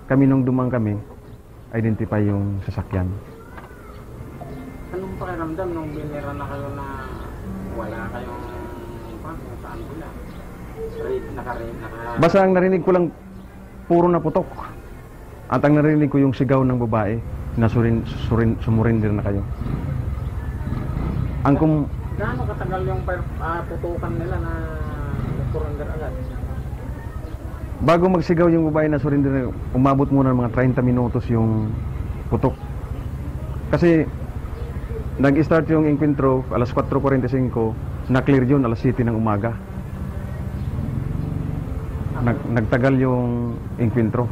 kami nung dumang kami, identify yung sasakyan. Anong pakiramdam nung binira na kayo na wala kayong kung saan sila? Basta ang narinig ko lang, puro na putok. At ang narinig ko yung sigaw ng babae na sumurinder na kayo. Gaano katagal yung putukan nila na surrender agad? Bago magsigaw yung babae na surrender, umabot muna ng mga 30 minutos yung putok. Kasi nag-start yung encuentro alas 4:45, na-clear yun alas 7 ng umaga. Nagtagal yung encuentro.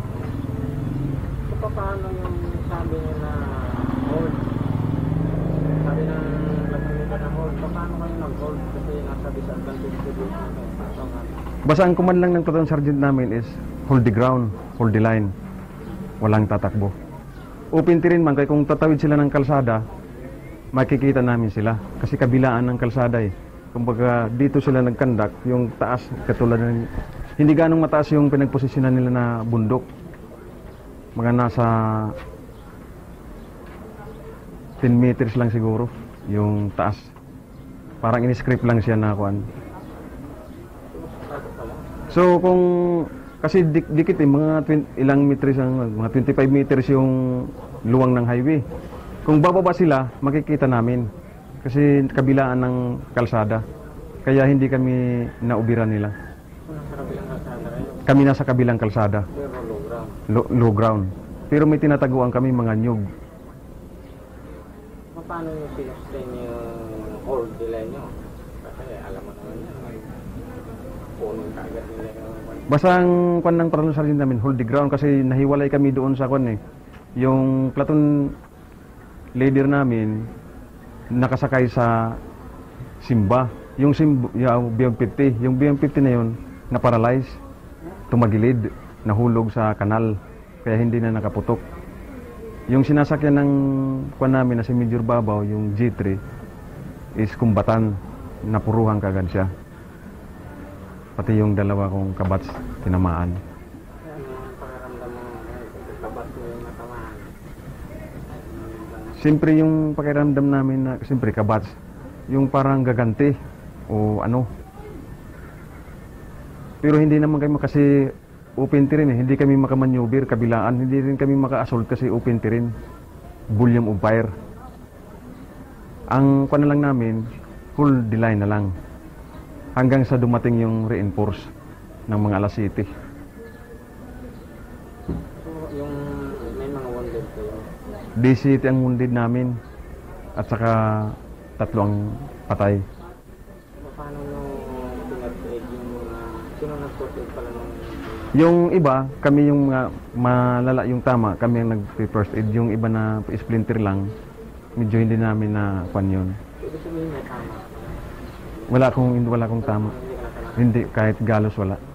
So paano yung sabi niyo na hold? Sabi na nagpapalita na hold. Paano kayo nag-hold? Kasi nasa disadvantage position namin. Basta ang command lang ng platoon sergeant namin is hold the ground, hold the line. Walang tatakbo. Open terrain man, kaya kung tatawid sila ng kalsada, makikita namin sila. Kasi kabilaan ng kalsada eh. Kumbaga dito sila nagkandak, yung taas, katulad ng, hindi ganong mataas yung pinagposisyonan nila na bundok. Mga nasa 10 meters lang siguro yung taas. Parang in-script lang siya na kuan. So kung kasi dikit eh, mga ilang meters ang mga 25 meters yung luwang ng highway. Kung bababa sila, makikita namin kasi kabilaan ng kalsada. Kaya hindi kami naubiran nila. Nasa kabilang kalsada kayo? Kami nasa kabilang kalsada. Pero low ground? Low ground. Pero may tinataguan kami mga nyug. Paano nyo sinustain yung hold delay nyo? Kasi alam mo naman yan, may punong kaagad nila. Basta ang kwan ng platoon sergeant namin, hold the ground kasi nahiwalay kami doon sa kwan eh. Yung platoon leader namin nakasakay sa Simba. Yung BM-50, yung BM-50 na yun na-paralyze, tumagilid, nahulog sa kanal, kaya hindi na nakaputok. Yung sinasakyan ng kwan namin na si Major Babaw, yung G3, is kumbatan, napuruhan kagad siya. Pati yung dalawa kong kabats, tinamaan. Siyempre yung pakiramdam namin na, siyempre kabats, yung parang gaganti o ano. Pero hindi naman kami kasi open terrain eh. Hindi kami makamaneuver kabilaan. Hindi rin kami maka-assault kasi open terrain. Volume of fire. Ang kuwan na lang namin, hold the line na lang. Hanggang sa dumating yung reinforce ng mga alas 7. So yung may mga wounded kayo? D7 ang wounded namin. At saka 3 ang patay. Paano nyo pinag-aid yung mga, sino nag-first aid pala nung... Yung iba, kami yung mga malala yung tama, kami ang nag-first aid. Yung iba na splinter lang, medyo hindi namin na kwan yun. Ibig sabihin may tama? Wala akong tama. Hindi, kahit galos wala.